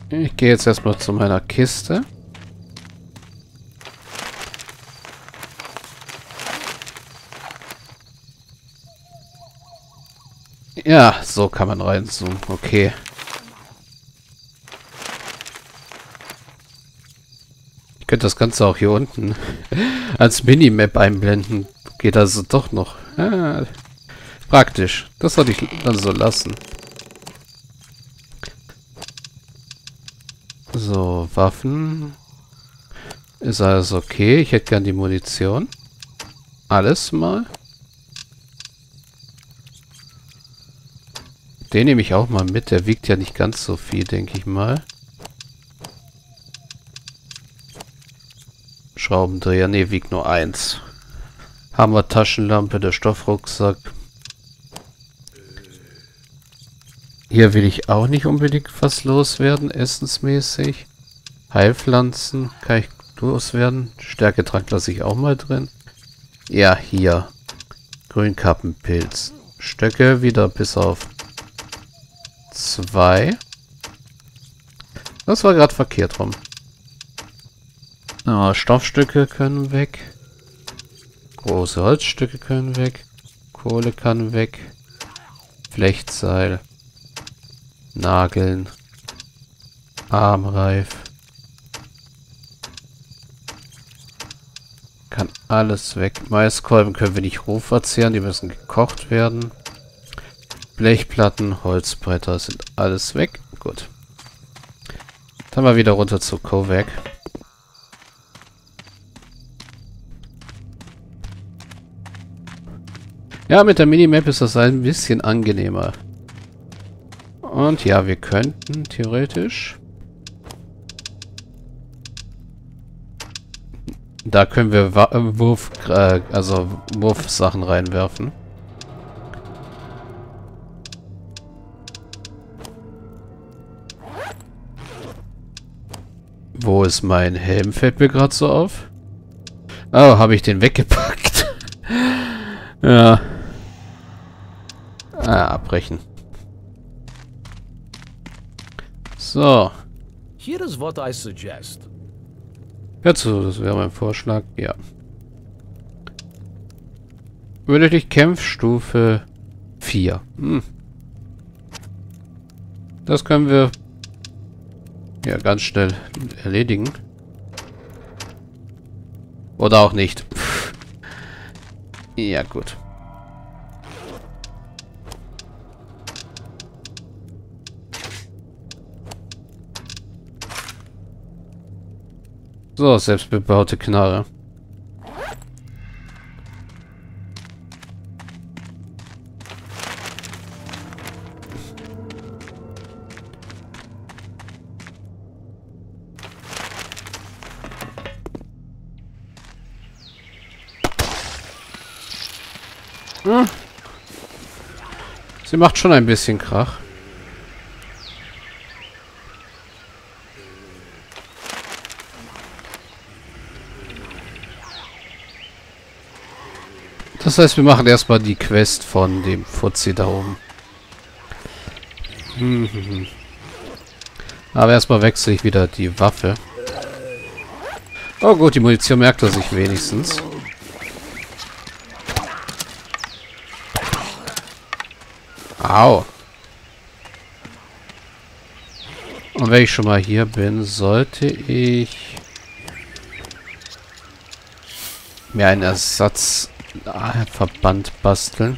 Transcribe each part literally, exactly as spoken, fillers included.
Ich gehe jetzt erstmal zu meiner Kiste. Ja, so kann man reinzoomen. Okay. Ich könnte das Ganze auch hier unten als Minimap einblenden. Geht also doch noch. Ah, praktisch. Das sollte ich dann so lassen. So, Waffen. Ist alles okay. Ich hätte gern die Munition. Alles mal. Den nehme ich auch mal mit. Der wiegt ja nicht ganz so viel, denke ich mal. Schraubendreher. Ne, wiegt nur eins. Haben wir Taschenlampe, der Stoffrucksack. Hier will ich auch nicht unbedingt was loswerden, essensmäßig. Heilpflanzen kann ich loswerden. Stärketrank lasse ich auch mal drin. Ja, hier. Grünkappenpilz. Stöcke wieder bis auf zwei. Das war gerade verkehrt rum. Ah, Stoffstücke können weg. Große Holzstücke können weg. Kohle kann weg. Flechtseil. Nageln. Armreif. Kann alles weg. Maiskolben können wir nicht roh verzehren. Die müssen gekocht werden. Blechplatten, Holzbretter sind alles weg. Gut. Dann mal wieder runter zu Kovac. Ja, mit der Minimap ist das ein bisschen angenehmer. Und ja, wir könnten theoretisch... Da können wir Wa Wurf, äh, also Wurfsachen reinwerfen. Wo ist mein Helm? Fällt mir gerade so auf. Oh, habe ich den weggepackt. Ja. Ah, abbrechen. So. Here is what I suggest. Hörzu, das wäre mein Vorschlag. Ja. Benötigt Kämpfstufe vier. Hm. Das können wir ja ganz schnell erledigen. Oder auch nicht. Pff. Ja, gut. So, selbstbebaute Knarre. Hm. Sie macht schon ein bisschen Krach. Das heißt, wir machen erstmal die Quest von dem Fuzzi da oben. Mhm. Aber erstmal wechsle ich wieder die Waffe. Oh gut, die Munition merkt er sich wenigstens. Au. Und wenn ich schon mal hier bin, sollte ich mir einen Ersatzverband basteln.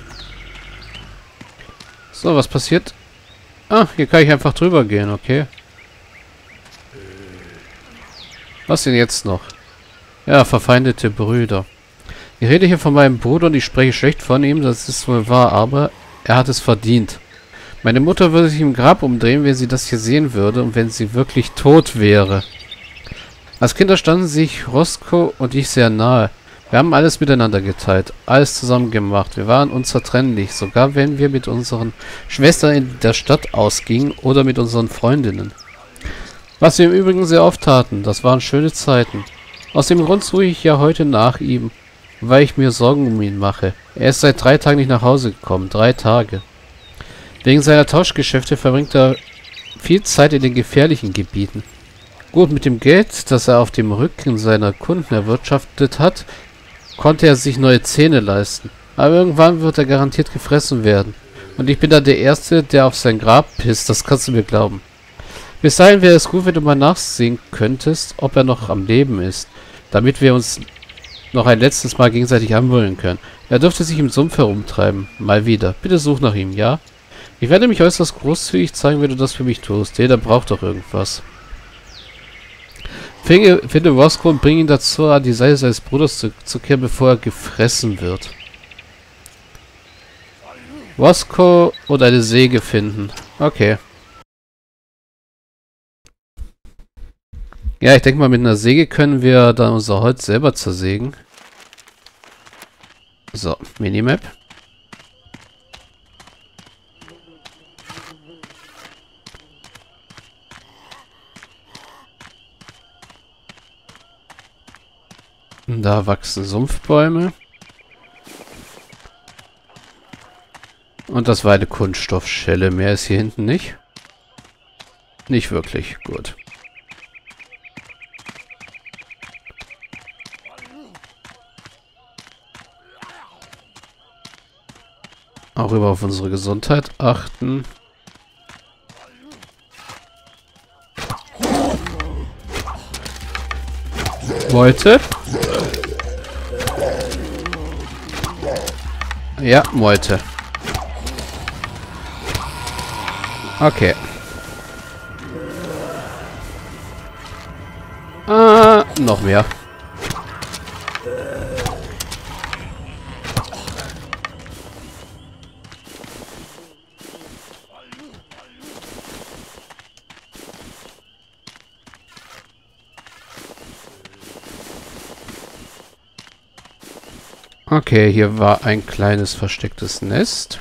So, was passiert? Ah, hier kann ich einfach drüber gehen, okay. Was denn jetzt noch? Ja, verfeindete Brüder. Ich rede hier von meinem Bruder und ich spreche schlecht von ihm, das ist wohl wahr, aber er hat es verdient. Meine Mutter würde sich im Grab umdrehen, wenn sie das hier sehen würde und wenn sie wirklich tot wäre. Als Kinder standen sich Roscoe und ich sehr nahe. Wir haben alles miteinander geteilt, alles zusammen gemacht. Wir waren unzertrennlich, sogar wenn wir mit unseren Schwestern in der Stadt ausgingen oder mit unseren Freundinnen. Was wir im Übrigen sehr oft taten, das waren schöne Zeiten. Aus dem Grund suche ich ja heute nach ihm, weil ich mir Sorgen um ihn mache. Er ist seit drei Tagen nicht nach Hause gekommen, drei Tage. Wegen seiner Tauschgeschäfte verbringt er viel Zeit in den gefährlichen Gebieten. Gut, mit dem Geld, das er auf dem Rücken seiner Kunden erwirtschaftet hat, konnte er sich neue Zähne leisten. Aber irgendwann wird er garantiert gefressen werden. Und ich bin dann der Erste, der auf sein Grab pisst, das kannst du mir glauben. Bis dahin wäre es gut, wenn du mal nachsehen könntest, ob er noch am Leben ist, damit wir uns noch ein letztes Mal gegenseitig anbrüllen können. Er dürfte sich im Sumpf herumtreiben. Mal wieder. Bitte such nach ihm, ja? Ich werde mich äußerst großzügig zeigen, wenn du das für mich tust. Jeder braucht doch irgendwas. Finde, finde Roscoe und bring ihn dazu, an die Seite seines Bruders zurückzukehren, bevor er gefressen wird. Roscoe und eine Säge finden. Okay. Ja, ich denke mal, mit einer Säge können wir dann unser Holz selber zersägen. So, Minimap. Da wachsen Sumpfbäume. Und das war eine Kunststoffschelle. Mehr ist hier hinten nicht. Nicht wirklich. Gut. Auch über auf unsere Gesundheit achten. Meute. Ja, Meute. Okay. Ah, noch mehr. Okay, hier war ein kleines verstecktes Nest.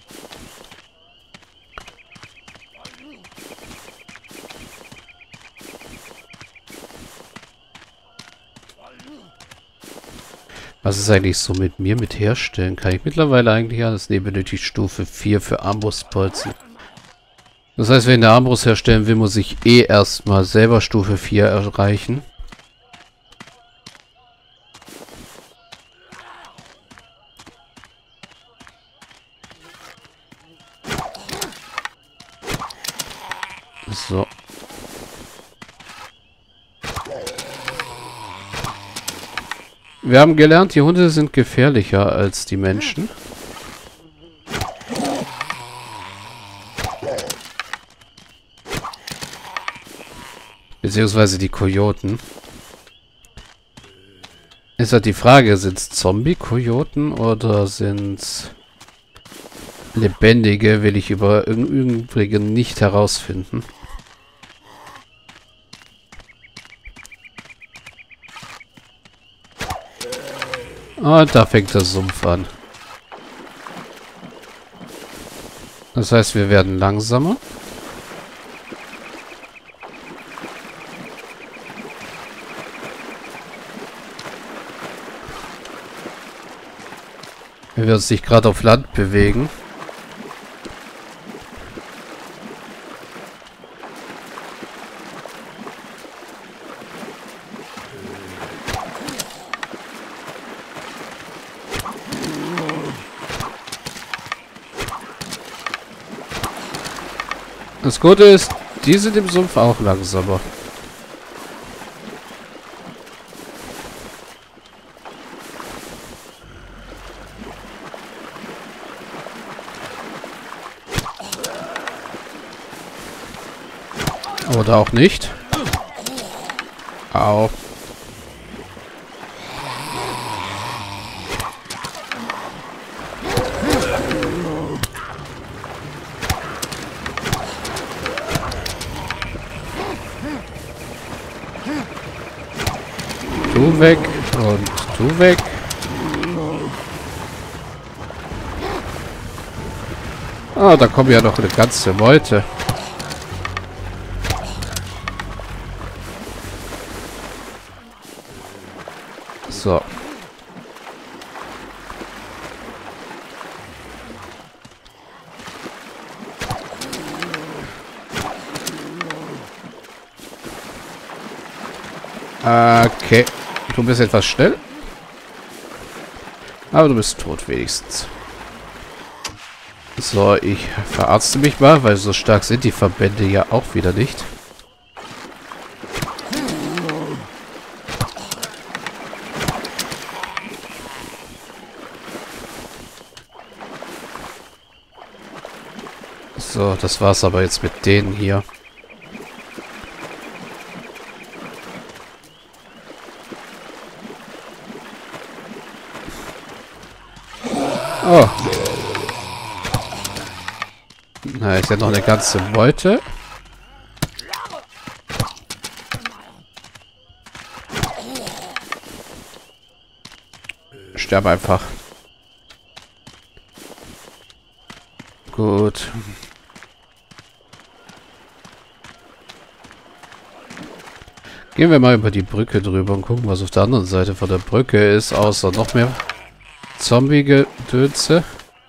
Was ist eigentlich so mit mir mit herstellen? Kann ich mittlerweile eigentlich alles? Ne, benötigt Stufe vier für Armbrustbolzen. Das heißt, wenn der Armbrust herstellen will, muss ich eh erstmal selber Stufe vier erreichen. So. Wir haben gelernt, die Hunde sind gefährlicher als die Menschen. Beziehungsweise die Kojoten. Ist halt die Frage, sind es Zombie-Kojoten oder sind es lebendige, will ich über im Übrigen nicht herausfinden. Und da fängt der Sumpf an. Das heißt, wir werden langsamer. Wenn wir uns nicht gerade auf Land bewegen. Das Gute ist, die sind im Sumpf auch langsamer. Oder auch nicht. Au. Du weg und du weg. Ah, da kommen ja noch eine ganze Meute. So. Okay. Du bist etwas schnell. Aber du bist tot wenigstens. So, ich verarzte mich mal, weil so stark sind die Verbände ja auch wieder nicht. So, das war's aber jetzt mit denen hier. Oh. Na, ist ja noch eine ganze Beute. Sterb einfach. Gut. Gehen wir mal über die Brücke drüber und gucken, was auf der anderen Seite von der Brücke ist, außer noch mehr Zombie-Gedönse.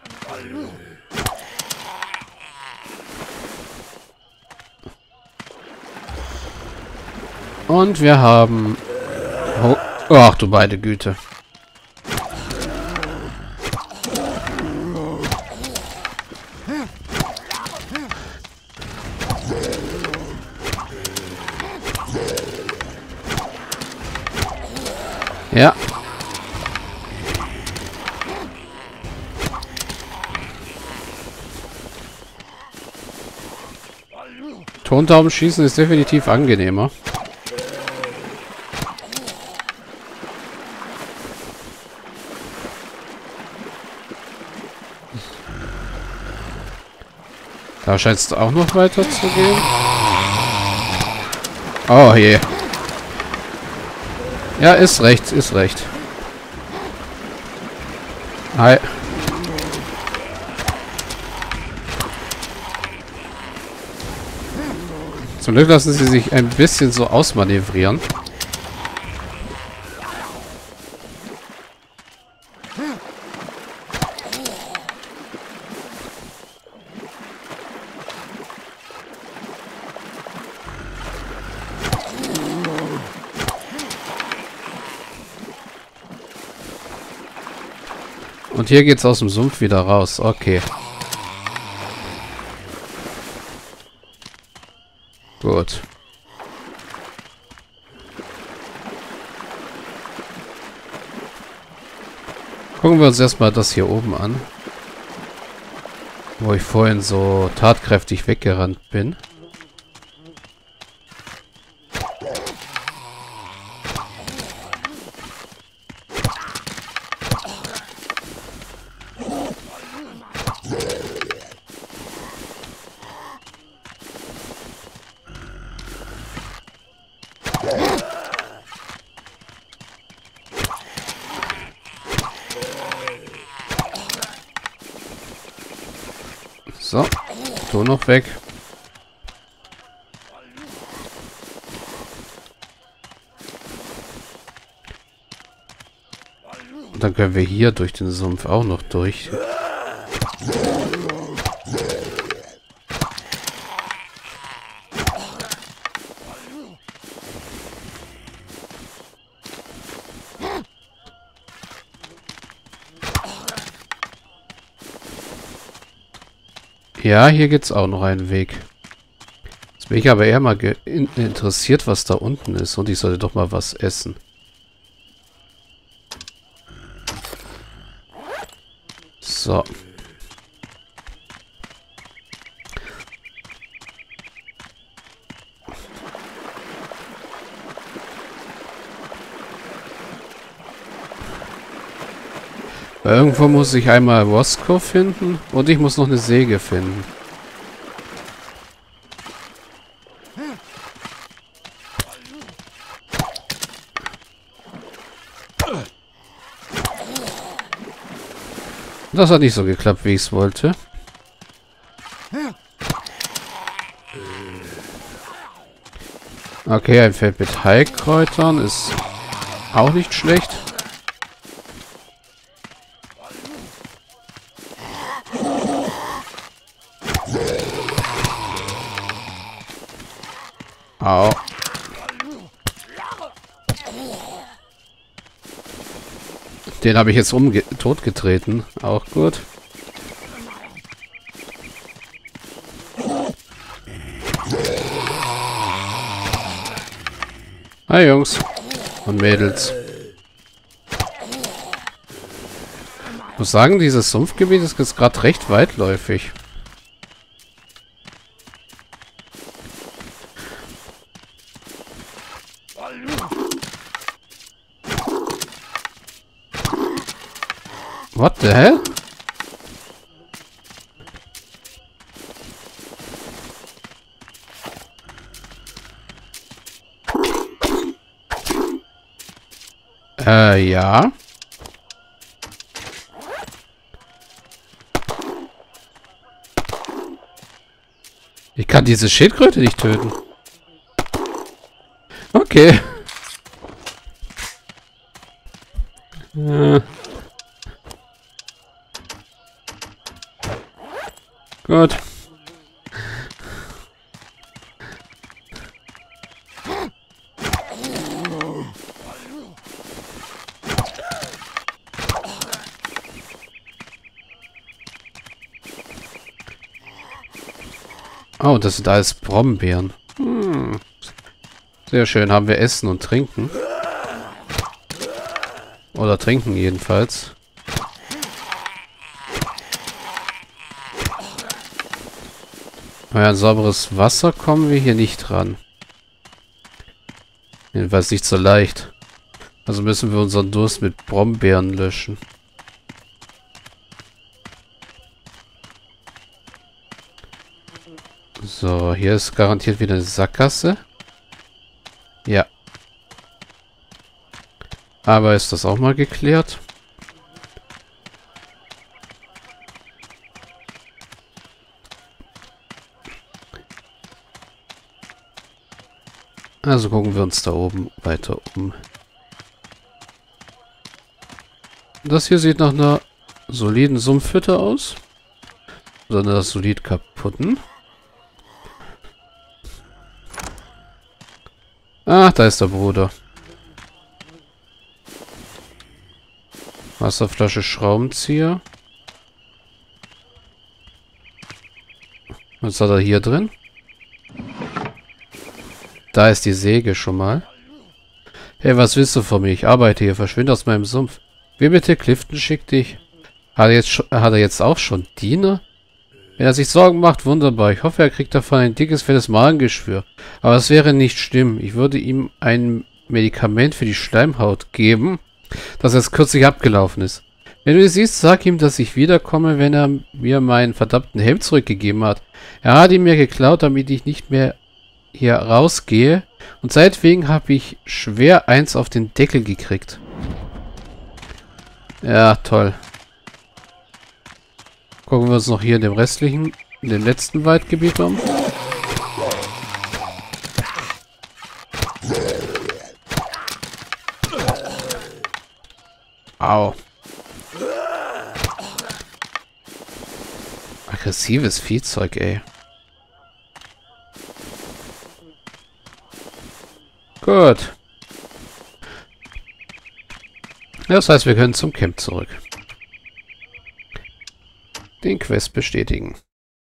Und wir haben... Oh, ach du meine Güte. Ja. Tontaubenschießen ist definitiv angenehmer. Da scheint es auch noch weiter zu gehen. Oh je. Ja, ist recht, ist recht. Hi. Zum Glück lassen sie sich ein bisschen so ausmanövrieren. Und hier geht's aus dem Sumpf wieder raus. Okay. Gut. Gucken wir uns erstmal das hier oben an. Wo ich vorhin so tatkräftig weggerannt bin. So, du noch weg. Und dann können wir hier durch den Sumpf auch noch durch. Ja, hier gibt's auch noch einen Weg. Jetzt bin ich aber eher mal in interessiert, was da unten ist. Und ich sollte doch mal was essen. So. Irgendwo muss ich einmal Roscoe finden und ich muss noch eine Säge finden. Das hat nicht so geklappt, wie ich es wollte. Okay, ein Feld mit Heilkräutern ist auch nicht schlecht. Au. Den habe ich jetzt umge totgetreten. Auch gut. Hi Jungs und Mädels. Ich muss sagen, dieses Sumpfgebiet ist jetzt gerade recht weitläufig. What the hell? Äh, ja. Ich kann diese Schildkröte nicht töten. Okay. Äh. Gut. Oh, das sind alles Brombeeren. Hm. Sehr schön. Haben wir Essen und Trinken. Oder Trinken jedenfalls. Naja, an sauberes Wasser kommen wir hier nicht ran. Jedenfalls nicht so leicht. Also müssen wir unseren Durst mit Brombeeren löschen. So, hier ist garantiert wieder eine Sackgasse. Ja. Aber ist das auch mal geklärt? Also gucken wir uns da oben weiter um. Das hier sieht nach einer soliden Sumpfhütte aus. Sondern das solid kaputten. Ach, da ist der Bruder. Wasserflasche, Schraubenzieher. Was hat er hier drin? Da ist die Säge schon mal. Hey, was willst du von mir? Ich arbeite hier. Verschwinde aus meinem Sumpf. Wie bitte? Clifton schickt dich. Hat er, jetzt hat er jetzt auch schon Diener? Wenn er sich Sorgen macht, wunderbar. Ich hoffe, er kriegt davon ein dickes, fettes Magengeschwür. Aber es wäre nicht schlimm. Ich würde ihm ein Medikament für die Schleimhaut geben, das jetzt kürzlich abgelaufen ist. Wenn du es siehst, sag ihm, dass ich wiederkomme, wenn er mir meinen verdammten Helm zurückgegeben hat. Er hat ihn mir geklaut, damit ich nicht mehr hier rausgehe. Und seitwegen habe ich schwer eins auf den Deckel gekriegt. Ja, toll. Gucken wir uns noch hier in dem restlichen, in dem letzten Waldgebiet um. Au. Aggressives Viehzeug, ey. Gut. Das heißt, wir können zum Camp zurück. Den Quest bestätigen.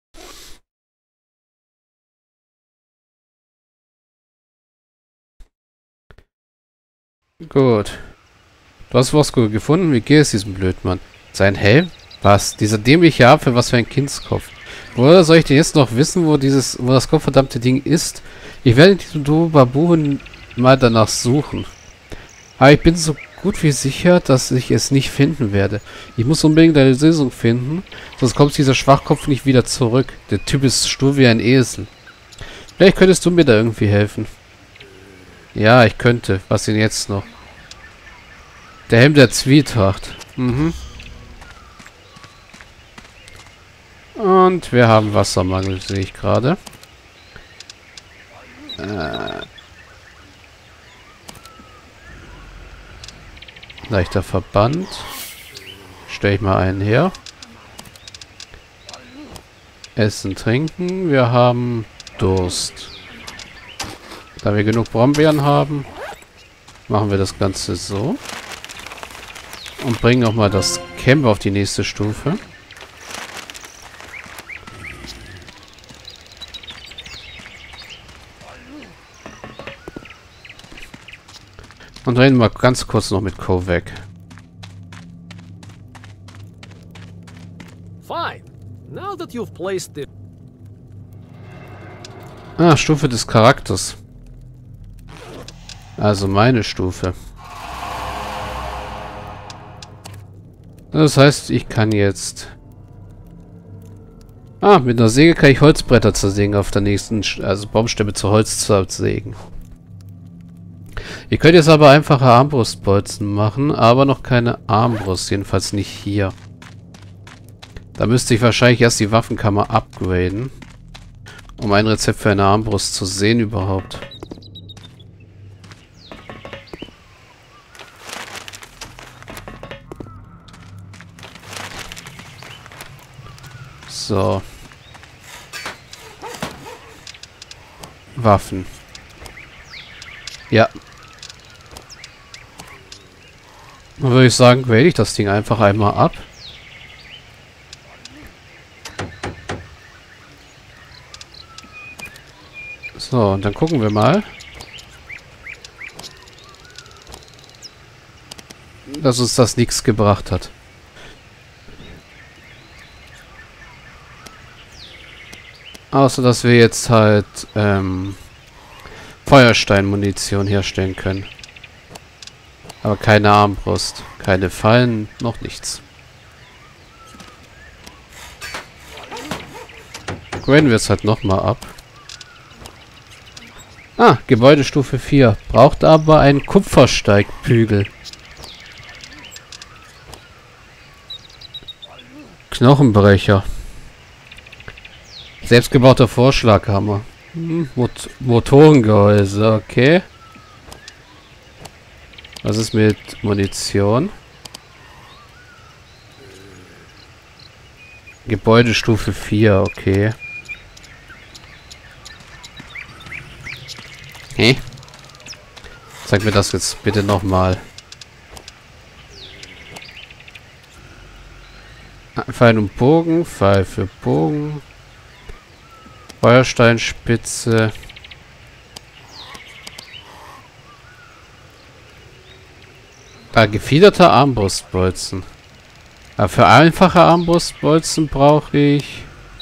Gut. Du hast Vosko gefunden? Wie geht es diesem Blödmann? Sein Helm? Was? Dieser dämliche Affe? Was für ein Kindskopf. Woher soll ich denn jetzt noch wissen, wo dieses, wo das gottverdammte Ding ist? Ich werde in diesem Dubaburen mal danach suchen. Aber ich bin so gut wie sicher, dass ich es nicht finden werde. Ich muss unbedingt eine Lösung finden, sonst kommt dieser Schwachkopf nicht wieder zurück. Der Typ ist stur wie ein Esel. Vielleicht könntest du mir da irgendwie helfen. Ja, ich könnte. Was denn jetzt noch? Der Helm der Zwietracht. Mhm. Und wir haben Wassermangel, sehe ich gerade. Äh. Leichter Verband. Stelle ich mal einen her. Essen, trinken. Wir haben Durst. Da wir genug Brombeeren haben, machen wir das Ganze so. Und bringen auch mal das Camp auf die nächste Stufe. Und reden wir ganz kurz noch mit Kovac. Fine. Now that you've placed the Ah, Stufe des Charakters. Also meine Stufe. Das heißt, ich kann jetzt... Ah, mit einer Säge kann ich Holzbretter zersägen auf der nächsten... Sch also Baumstämme zu Holz zersägen. Ihr könnt jetzt aber einfache Armbrustbolzen machen, aber noch keine Armbrust. Jedenfalls nicht hier. Da müsste ich wahrscheinlich erst die Waffenkammer upgraden. Um ein Rezept für eine Armbrust zu sehen überhaupt. So. Waffen. Ja. Dann würde ich sagen, grade ich das Ding einfach einmal ab. So, und dann gucken wir mal. Dass uns das nichts gebracht hat. Außer, dass wir jetzt halt ähm, Feuersteinmunition herstellen können. Aber keine Armbrust, keine Fallen, noch nichts. Graden wir es halt nochmal ab. Ah, Gebäudestufe vier. Braucht aber einen Kupfersteigbügel. Knochenbrecher. Selbstgebauter Vorschlaghammer. Hm, Mot Motorengehäuse, okay. Was ist mit Munition? Gebäudestufe vier, okay. Hä? Zeig mir das jetzt bitte nochmal. Pfeil und Bogen, Pfeil für Bogen. Feuersteinspitze. Ah, gefiederte Armbrustbolzen. Aber für einfache Armbrustbolzen brauche ich...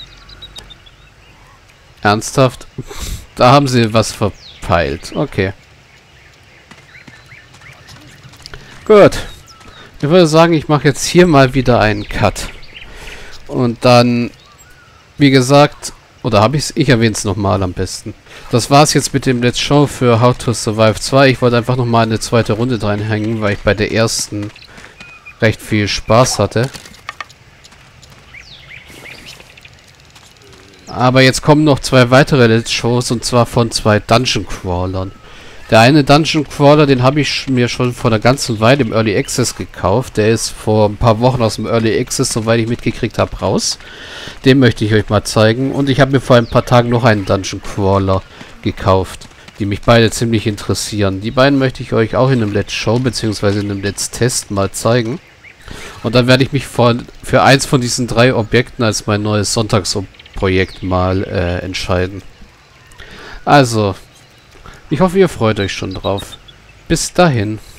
Ernsthaft? Da haben sie was verpeilt. Okay. Gut. Ich würde sagen, ich mache jetzt hier mal wieder einen Cut. Und dann, wie gesagt... Oder habe ich es? Ich erwähne es nochmal am besten. Das war's jetzt mit dem Let's Show für How to Survive zwei. Ich wollte einfach nochmal eine zweite Runde dranhängen, weil ich bei der ersten recht viel Spaß hatte. Aber jetzt kommen noch zwei weitere Let's Shows, und zwar von zwei Dungeon Crawlern. Der eine Dungeon Crawler, den habe ich mir schon vor einer ganzen Weile im Early Access gekauft. Der ist vor ein paar Wochen aus dem Early Access, soweit ich mitgekriegt habe, raus. Den möchte ich euch mal zeigen. Und ich habe mir vor ein paar Tagen noch einen Dungeon Crawler gekauft, die mich beide ziemlich interessieren. Die beiden möchte ich euch auch in einem Let's Show bzw. in einem Let's Test mal zeigen. Und dann werde ich mich für, für eins von diesen drei Objekten als mein neues Sonntagsprojekt mal äh, entscheiden. Also... Ich hoffe, ihr freut euch schon drauf. Bis dahin.